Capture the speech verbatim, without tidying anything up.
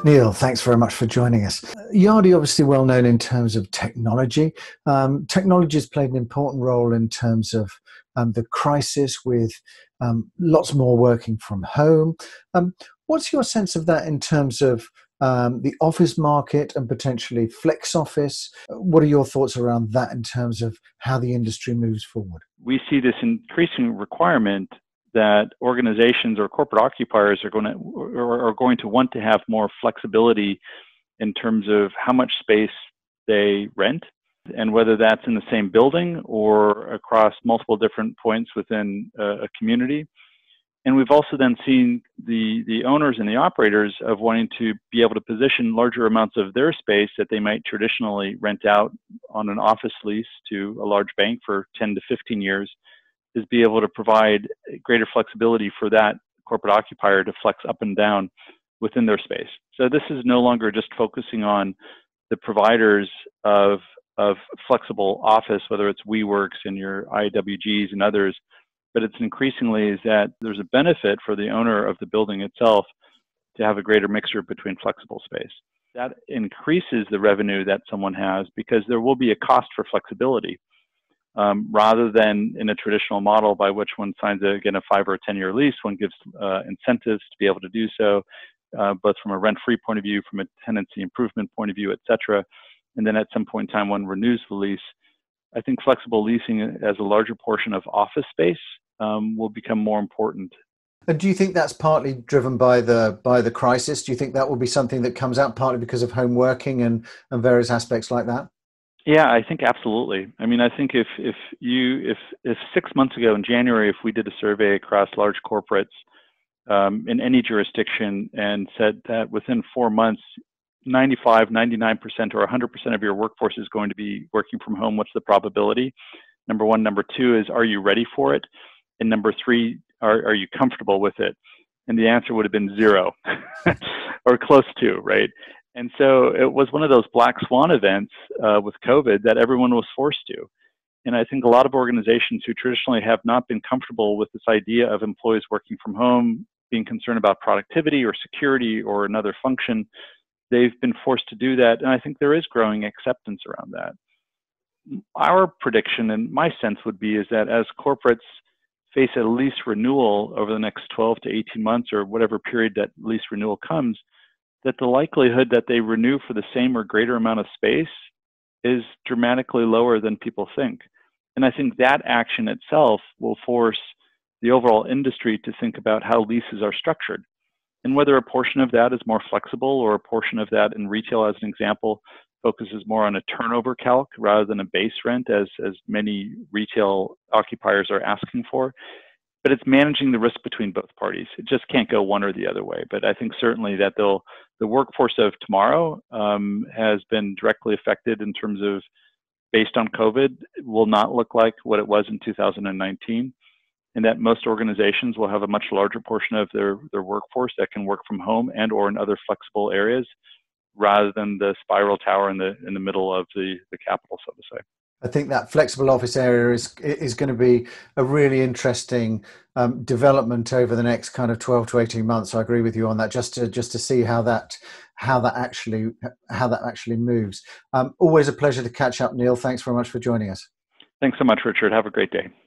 Neal, thanks very much for joining us. Yardi, obviously well known in terms of technology. Um, technology has played an important role in terms of um, the crisis with um, lots more working from home. Um, what's your sense of that in terms of um, the office market and potentially flex office? What are your thoughts around that in terms of how the industry moves forward? We see this increasing requirement that organizations or corporate occupiers are going to or are going to want to have more flexibility in terms of how much space they rent, and whether that's in the same building or across multiple different points within a, a community. And we've also then seen the, the owners and the operators of wanting to be able to position larger amounts of their space that they might traditionally rent out on an office lease to a large bank for ten to fifteen years, is be able to provide greater flexibility for that corporate occupier to flex up and down within their space. So this is no longer just focusing on the providers of, of flexible office, whether it's WeWorks and your I W Gs and others, but it's increasingly is that there's a benefit for the owner of the building itself to have a greater mixture between flexible space. That increases the revenue that someone has because there will be a cost for flexibility. Um, rather than in a traditional model by which one signs, a, again, a five or a ten year lease, one gives uh, incentives to be able to do so, uh, both from a rent-free point of view, from a tenancy improvement point of view, et cetera. And then at some point in time, one renews the lease. I think flexible leasing as a larger portion of office space um, will become more important. And do you think that's partly driven by the by the crisis? Do you think that will be something that comes out partly because of home working and, and various aspects like that? Yeah, I think absolutely. I mean, I think if if you if if six months ago in January, if we did a survey across large corporates um, in any jurisdiction and said that within four months, ninety-five, ninety-nine percent or one hundred percent of your workforce is going to be working from home, what's the probability? Number one. Number two is, are you ready for it? And number three, are, are you comfortable with it? And the answer would have been zero or close to, right? And so it was one of those black swan events uh, with COVID that everyone was forced to. And I think a lot of organizations who traditionally have not been comfortable with this idea of employees working from home, being concerned about productivity or security or another function, they've been forced to do that. And I think there is growing acceptance around that. Our prediction and my sense would be is that as corporates face a lease renewal over the next twelve to eighteen months or whatever period that lease renewal comes, that the likelihood that they renew for the same or greater amount of space is dramatically lower than people think. And I think that action itself will force the overall industry to think about how leases are structured. And whether a portion of that is more flexible or a portion of that in retail, as an example, focuses more on a turnover calc rather than a base rent, as, as many retail occupiers are asking for. But it's managing the risk between both parties. It just can't go one or the other way. But I think certainly that they'll, the workforce of tomorrow um, has been directly affected in terms of, based on COVID, will not look like what it was in two thousand nineteen. And that most organizations will have a much larger portion of their, their workforce that can work from home and or in other flexible areas, rather than the spiral tower in the in the middle of the, the capital, so to say. I think that flexible office area is is going to be a really interesting um, development over the next kind of twelve to eighteen months. I agree with you on that. Just to just to see how that how that actually how that actually moves. Um, always a pleasure to catch up, Neal. Thanks very much for joining us. Thanks so much, Richard. Have a great day.